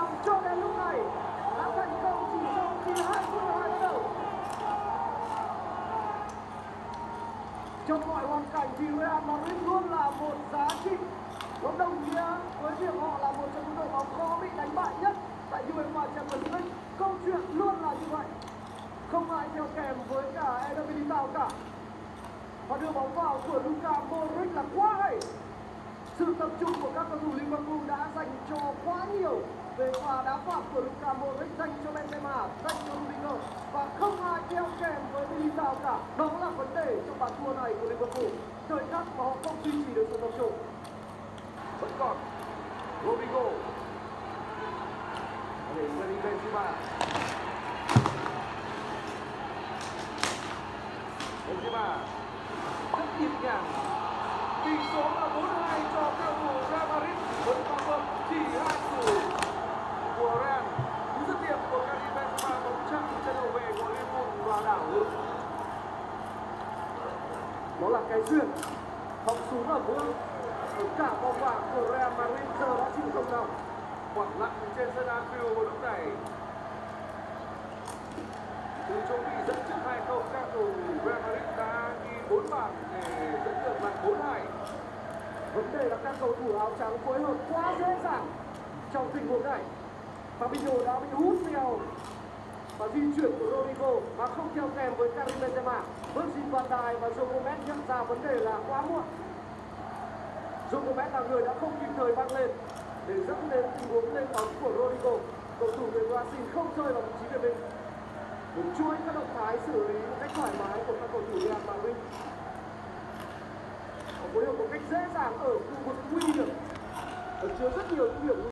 Nam cho đến lúc này đã thành công chỉ trong khi 2 phút 2 bắt đầu. Trong mọi hoàn cảnh thì Real Madrid luôn là một giá trị. Nó đồng nghĩa với việc họ là một trong những đội bóng khó bị đánh bại nhất tại UEFA Champions League. Câu chuyện luôn là như vậy. Không ai theo kèm với cả Eder Militao cả. Và đưa bóng vào của Luka Modric là quá hay. Sự tập trung của các cầu thủ Liverpool đã dành cho quá nhiều về pha đá phạt của Luka Modric dành cho Benzema, dành cho Rudiger và không ai theo kèm với Militao cả. Đó là vấn đề trong bàn thua này của Liverpool. Thời khắc mà họ không duy trì được sự tập trung. Vẫn còn Rodrigo, để Duy Mạnh Sama. Benzema rất nhịp nhàng. Tỷ số là 4-2 cho cầu thủ Real Madrid. Vẫn còn vấp chỉ 2 thủ của Real. Cú dứt điểm của Benzema bóng chạm chân hậu vệ của Liverpool và đảo ngược. Đó là cái duyên. Họng súng ở vương ở cả vòng vàng của Real Madrid giờ đã chịu không đồng. Khoảng lặng trên sân Anfield vào lúc này. Từ chỗ bị dẫn trước 2-0, các cầu thủ Real Madrid đã ghi 4 bàn để dẫn được lại 4-2. Vấn đề là các cầu thủ áo trắng phối hợp quá dễ dàng trong tình huống này. Fabinho đã bị hút theo và di chuyển của Rodrigo mà không theo kèm với Karim Benzema. Virgil van Dijk và Joe Gomez nhận ra vấn đề là quá muộn. Joe Gomez là người đã không kịp thời băng lên để dẫn đến tình huống lên bóng của Rodrigo. Cầu thủ người Brazil không rơi vào vị trí về mình. Một chuỗi các động thái xử lý một cách thoải mái của các cầu thủ Real Madrid. Họ phối hợp một cách dễ dàng ở khu vực nguy hiểm, ẩn chứa rất nhiều những điểm